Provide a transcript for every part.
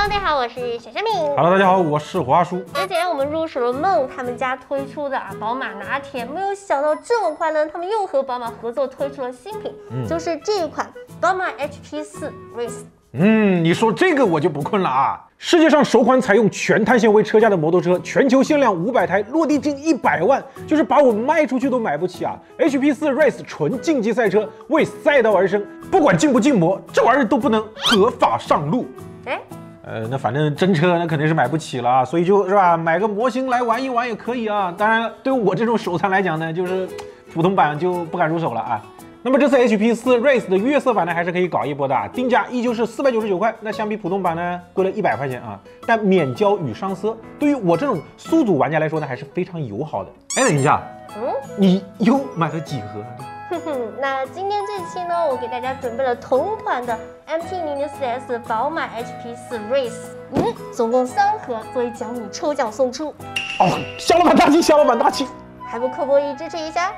大家好，我是小小敏。 Hello， 大家好，我是华叔。 之前我们入手了梦他们家推出的宝马拿铁，没有想到这么快呢，他们又和宝马合作推出了新品，就是这一款宝马 HP4 Race。 你说这个我就不困了啊！世界上首款采用全碳纤维车架的摩托车，全球限量500台，落地近100万，就是把我卖出去都买不起啊 ！HP4 Race 纯竞技赛车，为赛道而生，不管禁不禁摩，这玩意儿都不能合法上路。那反正真车那肯定是买不起了，所以就是吧，买个模型来玩一玩也可以啊。当然了，对我这种手残来讲呢，就是普通版就不敢入手了啊。那么这次 HP4 Race 的月色版呢，还是可以搞一波的，定价依旧是499块，那相比普通版呢，贵了100块钱啊。但免胶与上色，对于我这种速组玩家来说呢，还是非常友好的。哎，等一下，你又买了几盒？ 那今天这期呢，我给大家准备了同款的 MT-04S 宝马 HP4 Race，总共3盒作为奖品抽奖送出。 哦，小老板大气，小老板大气， 还不扣波一支持一下？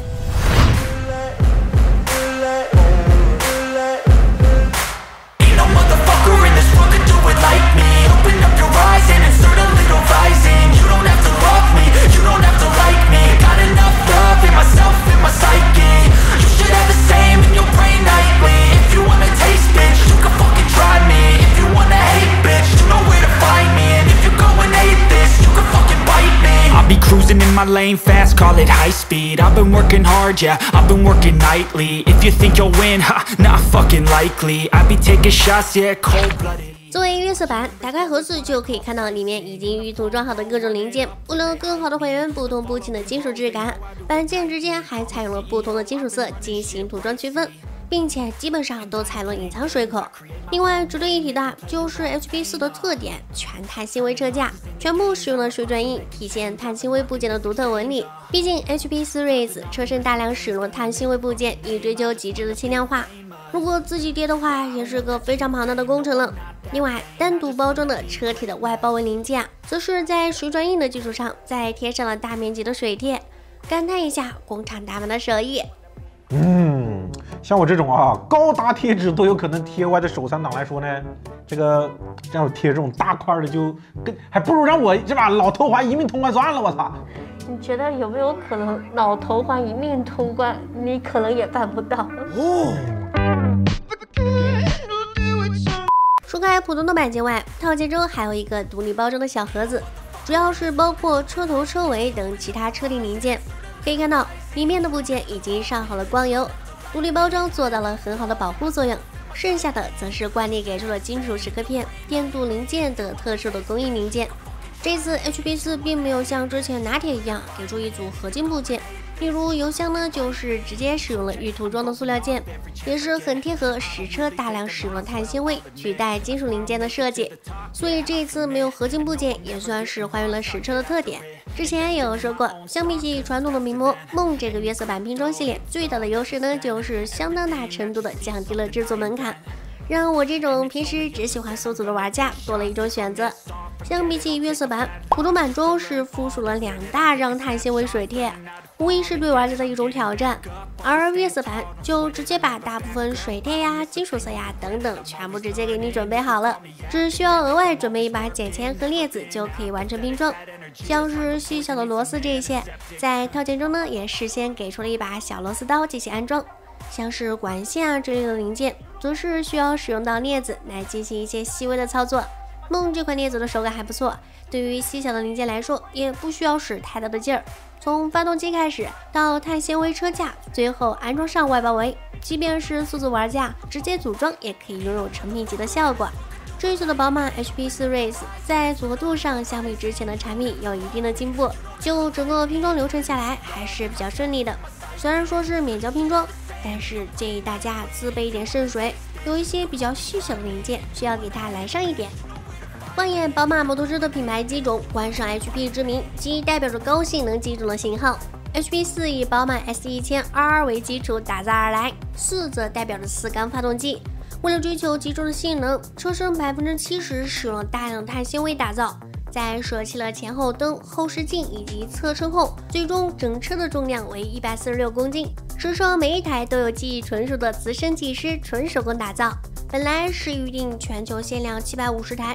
Cruising in my lane fast, call it high speed. I've been working hard, yeah, I've been working nightly. If you think you'll win, ha, not fucking likely. I be taking shots, yeah, cold-blooded. 作为月色版，打开盒子就可以看到里面已经预涂装好的各种零件。为了更好的还原不同部件的金属质感，板件之间还采用了不同的金属色进行涂装区分，并且基本上都采用隐藏水口。另外值得一提的就是 HP4 的特点，全碳纤维车架，全部使用了水转印，体现碳纤维部件的独特纹理。毕竟 HP4 Race 车身大量使用了碳纤维部件，以追求极致的轻量化。如果自己叠的话，也是个非常庞大的工程了。另外，单独包装的车体的外包围零件，则是在水转印的基础上，再贴上了大面积的水贴，感叹一下工厂大妈的手艺。 像我这种啊高达贴纸都有可能贴歪的手残党来说呢，这个让我贴这种大块的就还不如让我是吧老头环一命通关算了，我操！ 你觉得有没有可能老头环一命通关，你可能也办不到除开普通的板件外，套件中还有一个独立包装的小盒子，主要是包括车头、车尾等其他车顶零件。可以看到里面的部件已经上好了光油，独立包装做到了很好的保护作用，剩下的则是惯例给出了金属蚀刻片、电镀零件等特殊的工艺零件。这次 HP4 并没有像之前拿铁一样给出一组合金部件，例如油箱呢就是直接使用了预涂装的塑料件，也是很贴合实车大量使用了碳纤维取代金属零件的设计，所以这一次没有合金部件也算是还原了实车的特点。之前也有说过，相比起传统的名模，梦这个月色版拼装系列最大的优势呢，就是相当大程度的降低了制作门槛，让我这种平时只喜欢速组的玩家多了一种选择。相比起月色版，普通版中是附属了2大张碳纤维水贴，无疑是对玩家的一种挑战。而月色版就直接把大部分水贴呀、金属色呀等等全部直接给你准备好了，只需要额外准备一把剪钳和镊子就可以完成拼装。像是细小的螺丝这些，在套件中呢也事先给出了一把小螺丝刀进行安装。像是管线啊之类的零件，则是需要使用到镊子来进行一些细微的操作。梦这款镊子的手感还不错，对于细小的零件来说，也不需要使太大的劲儿。从发动机开始到碳纤维车架，最后安装上外包围，即便是速组玩家直接组装，也可以拥有成品级的效果。这一次的宝马 HP4 Race 在组合度上相比之前的产品有一定的进步，就整个拼装流程下来还是比较顺利的。虽然说是免胶拼装，但是建议大家自备一点渗水，有一些比较细小的零件需要给它来上一点。放眼宝马摩托车的品牌机种，冠上 HP 之名，即代表着高性能机种的型号。HP4 以宝马 S1000RR 为基础打造而来，4则代表着4缸发动机。为了追求极重的性能，车身70%使用了大量碳纤维打造，在舍弃了前后灯、后视镜以及侧车后，最终整车的重量为146公斤。车上每一台都有技艺纯熟的资深技师纯手工打造。本来是预定全球限量750台，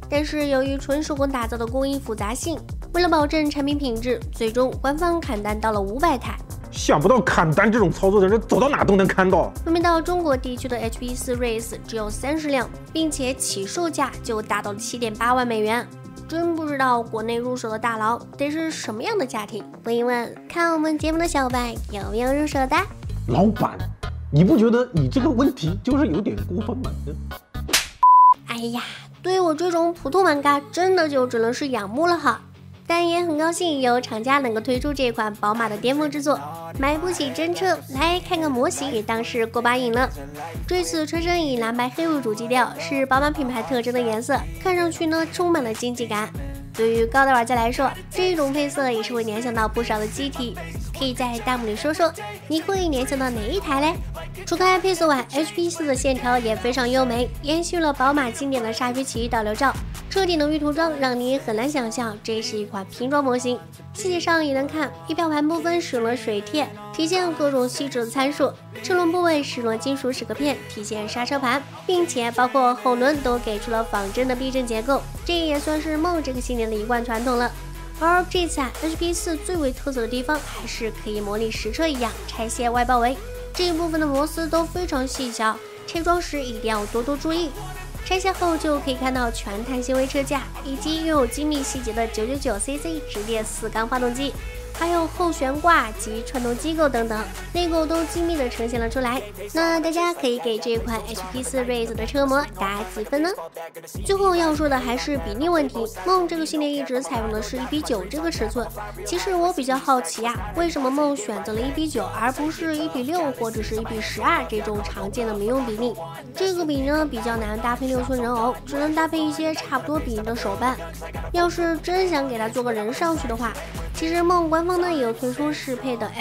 但是由于纯手工打造的工艺复杂性，为了保证产品品质，最终官方砍单到了500台。 想不到砍单这种操作的人走到哪都能看到。 分配到中国地区的 HP4 Race 只有30辆，并且起售价就达到了7.8万美元。真不知道国内入手的大佬得是什么样的家庭。问一问，看我们节目的小伙伴有没有入手的？ 老板，你不觉得你这个问题就是有点过分吗？ 哎呀，对我这种普通玩家真的就只能是仰慕了哈。但也很高兴有厂家能够推出这款宝马的巅峰之作，买不起真车，来看个模型也当是过把瘾了。这次车身以蓝白黑为主基调，是宝马品牌特征的颜色，看上去呢充满了竞技感。对于高端玩家来说，这种配色也是会联想到不少的机体，可以在弹幕里说说你会联想到哪一台嘞？除开配色外 ，HP4 的线条也非常优美，延续了宝马经典的鲨鱼鳍导流罩。车顶的玉涂装让你很难想象这是一款拼装模型，细节上也能看仪表盘部分使用了水贴，体现各种细致的参数；车轮部位使用了金属蚀刻片，体现刹车盘，并且包括后轮都给出了仿真的避震结构，这也算是梦这个系列的一贯传统了。而这次HP4 最为特色的地方还是可以模拟实车一样拆卸外包围，这一部分的螺丝都非常细小，拆装时一定要多多注意。拆下后就可以看到全碳纤维车架，以及拥有精密细节的 999cc 直列4缸发动机，还有后悬挂及传动机构等等，内构都精密的呈现了出来。那大家可以给这款 HP4 Race 的车模打几分呢？最后要说的还是比例问题，梦这个系列一直采用的是1:9这个尺寸。其实我比较好奇为什么梦选择了1:9而不是1:6或者是1:12这种常见的民用比例？这个比呢比较难搭配6寸人偶，只能搭配一些差不多比例的手办。要是真想给它做个人上去的话，其实梦官方呢也有推出适配的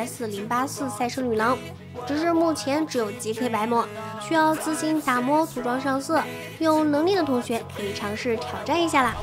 SPS084 赛车女郎，只是目前只有 GK 白模，需要自行打磨组装上色，有能力的同学可以尝试挑战一下啦。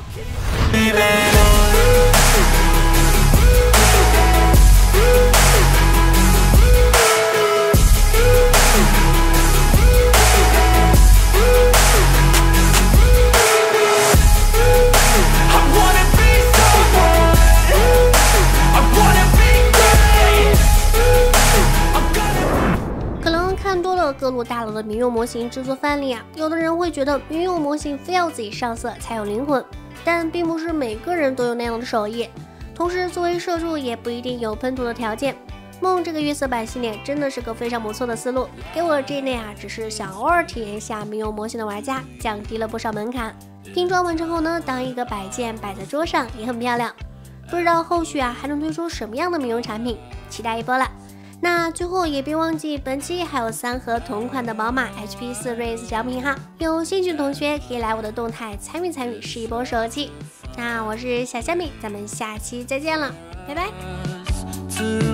各路大佬的民用模型制作范例有的人会觉得民用模型非要自己上色才有灵魂，但并不是每个人都有那样的手艺，同时作为社畜也不一定有喷涂的条件。梦这个月色版系列真的是个非常不错的思路，给我这类只是想偶尔体验一下民用模型的玩家降低了不少门槛。拼装完成后呢，当一个摆件摆在桌上也很漂亮。不知道后续还能推出什么样的民用产品，期待一波了。那最后也别忘记，本期还有3盒同款的宝马 HP4 Race 奖品哈，有兴趣的同学可以来我的动态参与，试一波手气。那我是小虾米，咱们下期再见了，拜拜。